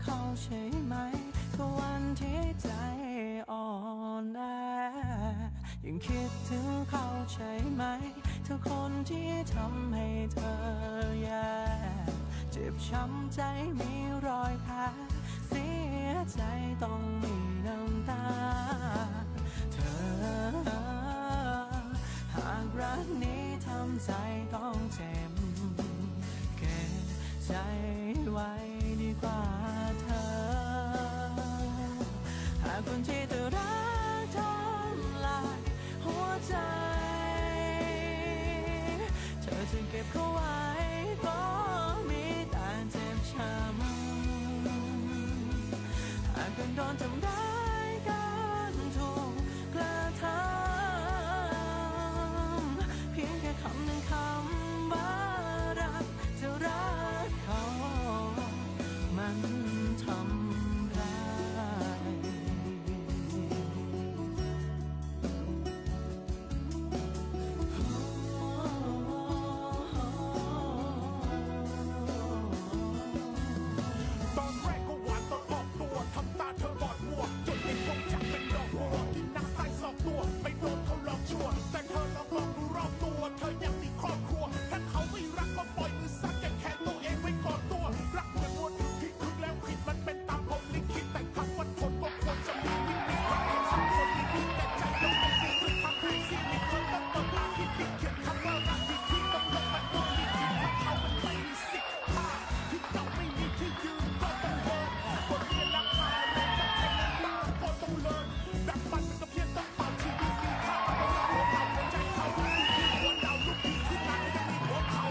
เขาใช่ไหมทุกวันที่ใจอ่อนแอยังคิดถึงเขาใช่ไหมทุกคนที่ทำให้เธอแย่เจ็บช้ำใจมีรอยแผลเสียใจต้องมีน้ำตาเธอหากรักนี้ทำใจต้องเจ็บเก็บใจไว้ดีกว่าเธอหากคนที่เธอรักทำลายหัวใจเธอจะเก็บเขาไว้ก็มีแต่เจ็บช้ำหากคนโดนทำร้ายกันถูกกระทำเพียงแค่คำหนึ่งคำว่ารักจะรักเขามันทำร้ายตอนแรกก็หวานตอนออกตัวทำตาเธอบอดมัวจนเห็นคงจักเป็นดอกบัวกินน้ำใต้ศอกตัวไม่โดนเขาหลอกชั่วแต่เธอลองดูรอบตัวเธอยังมีครอบครัวถ้าเขาไม่รักก็ปล่อยมือซักแกแค่ตัวเองไว้ก่อนตัวรักเหมือนวนผิดแล้วผิดมันเป็นตามผมลิขิตแต่คำว่าทนก็ควรจะมีนิดรักแค่สองคนนิดแต่ใจต้องไม่มีคือทำให้เสียนิดคนต้องเปิดตาคิดผิดเขียนคำว่ารักผิดที่ต้องลงมาตัวลิขิตว่าเขามันไม่มีสิทธิ์ที่เราไม่มีที่ยืนก็ต้องเดินคนเรียนรักมาเลยจะแทงน้ำตาก็ต้องเลินดักมันก็เพียงต้องเป่าชีวิตมีค่าเอาหัวเขาใจเขาดูที่หัวเราลุกขึ้นขึ้นมาก็ยังมีหัวเขา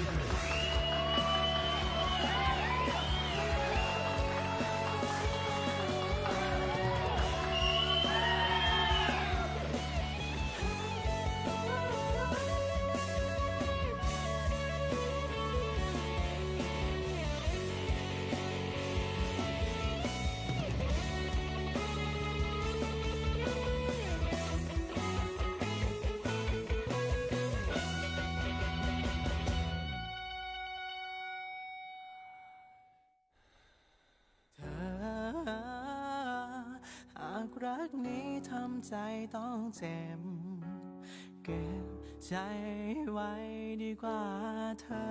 หากรักนี้ทำใจต้องเจ็บเก็บใจไว้ดีกว่าเธอ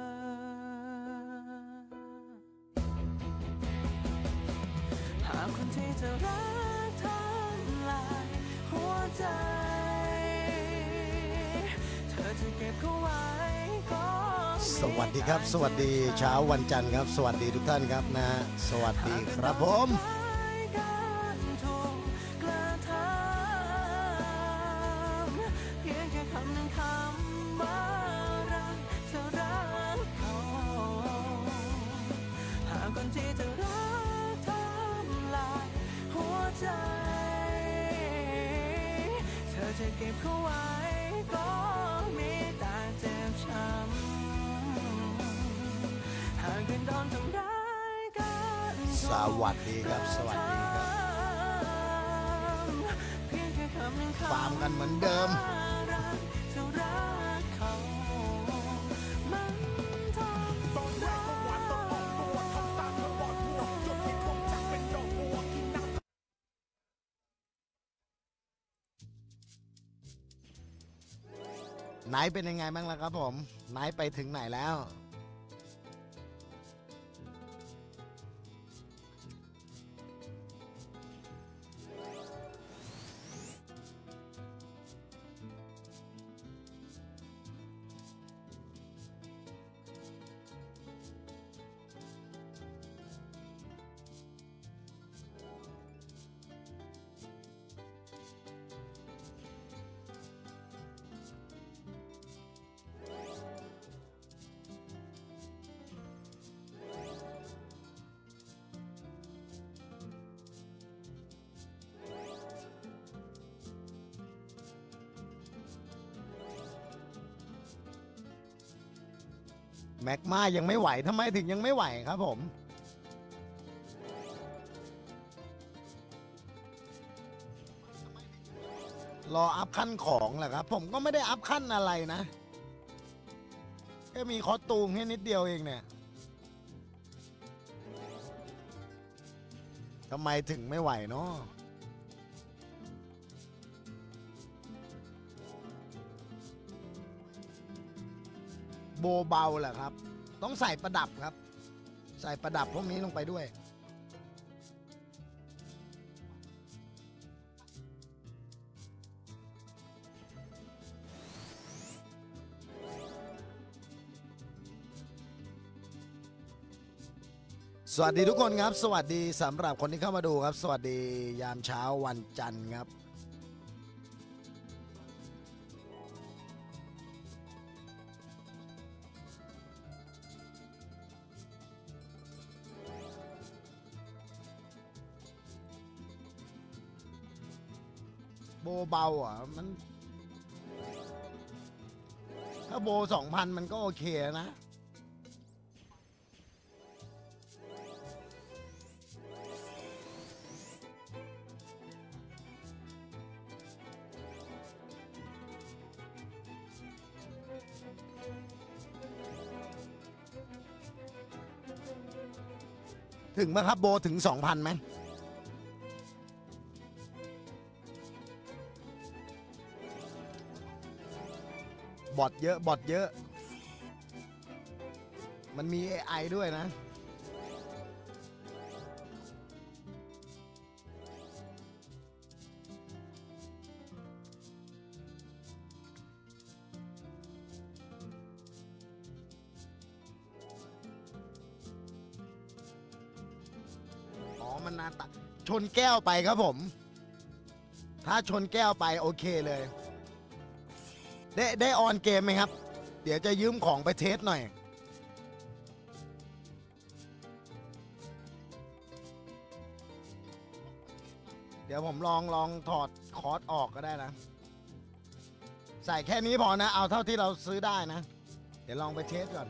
หากคนที่จะรักทำลายหัวใจเธอจะเก็บเขาไว้ก็สวัสดีครับสวัสดีเช้าวันจันทร์ครับสวัสดีทุกท่านครับนะสวัสดีครับผมคนที่จะรักทำลายหัวใจเธอจะเก็บเขาไว้ก็มีแต่เจ็บช้ำหากเป็นโดนทำร้ายกันสวัสดีครับสวัสดีครับฟาร์มกันเหมือนเดิมไหนเป็นยังไงบ้างล่ะครับผมไหนไปถึงไหนแล้วแมกมายังไม่ไหวทำไมถึงยังไม่ไหวครับผมรออัพขั้นของแหละครับผมก็ไม่ได้อัพขั้นอะไรนะแค่มีคอสตูมแค่นิดเดียวเองเนี่ยทำไมถึงไม่ไหวเนาะโบเบาแหละครับต้องใส่ประดับครับใส่ประดับพวกนี้ลงไปด้วยสวัสดีทุกคนครับสวัสดีสำหรับคนที่เข้ามาดูครับสวัสดียามเช้าวันจันทร์ครับโบเบาอ่ะมันถ้าโบ 2,000 มันก็โอเคนะถึงไหมครับโบถึง 2,000 ไหมบอทเยอะบอทเยอะมันมี AI ด้วยนะมันนาตะชนแก้วไปครับผมถ้าชนแก้วไปโอเคเลยได้ออนเกมไหมครับเดี๋ยวจะยืมของไปเทสหน่อยเดี๋ยวผมลองถอดคอร์สออกก็ได้นะใส่แค่นี้พอนะเอาเท่าที่เราซื้อได้นะเดี๋ยวลองไปเทสก่อน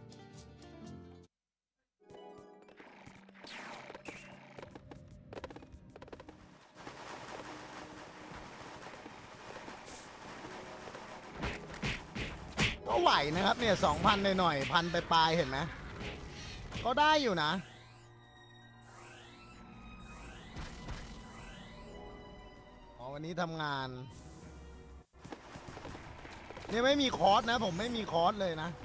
ก็ไหวนะครับเนี่ย 2,000 หน่อยๆพันไปปลายเห็นไหมก็ได้อยู่นะวันนี้ทำงานเนี่ยไม่มีคอร์สนะผมไม่มีคอร์สเลยนะ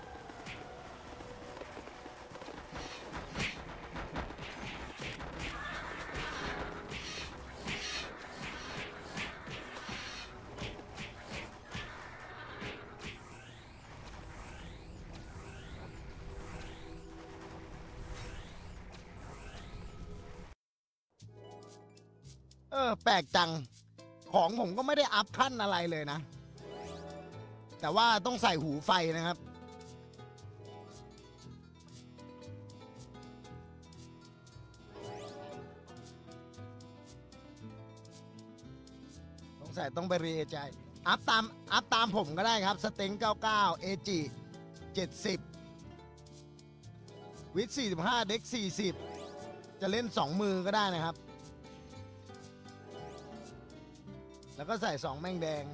แปลกจังของผมก็ไม่ได้อัพขั้นอะไรเลยนะแต่ว่าต้องใส่หูไฟนะครับต้องไปเรียใจอัพตามผมก็ได้ครับสเต็ง99เอจิ70วิท45เด็ก40จะเล่น2มือก็ได้นะครับแล้วก็ใส่2แม่งแดง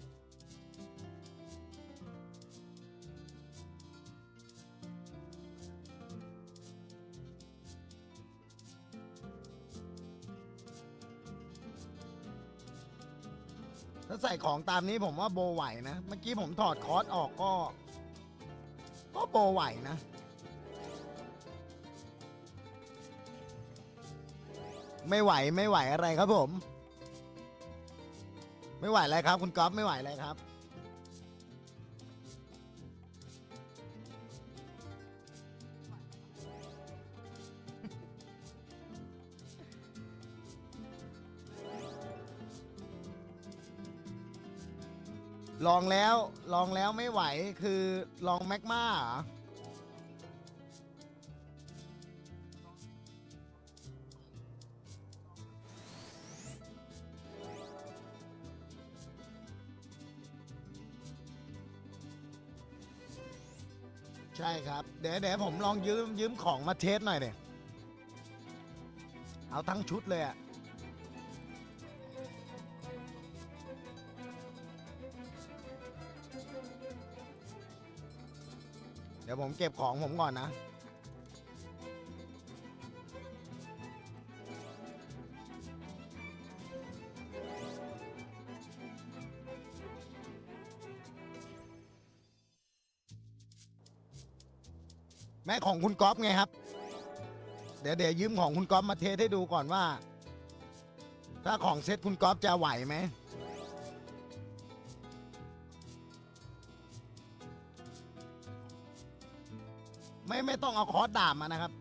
ถ้าใส่ของตามนี้ผมว่าโบไหวนะเมื่อกี้ผมถอดคอร์สออกก็โบไหวนะไม่ไหวอะไรครับผมไม่ไหวอะไรครับคุณก๊อฟไม่ไหวอะไรครับลองแล้วไม่ไหวคือลองแมกมาเหรอใช่ครับเดี๋ยวผมลองยืมของมาเทสหน่อยเนี่ยเอาทั้งชุดเลยอะเดี๋ยวผมเก็บของผมก่อนนะแม่ของคุณก๊อฟไงครับ เดี๋ยวยืมของคุณก๊อฟมาเทสให้ดูก่อนว่า ถ้าของเซ็ตคุณก๊อฟจะไหวไหมไม่ต้องเอาคอร์สดาบมานะครับ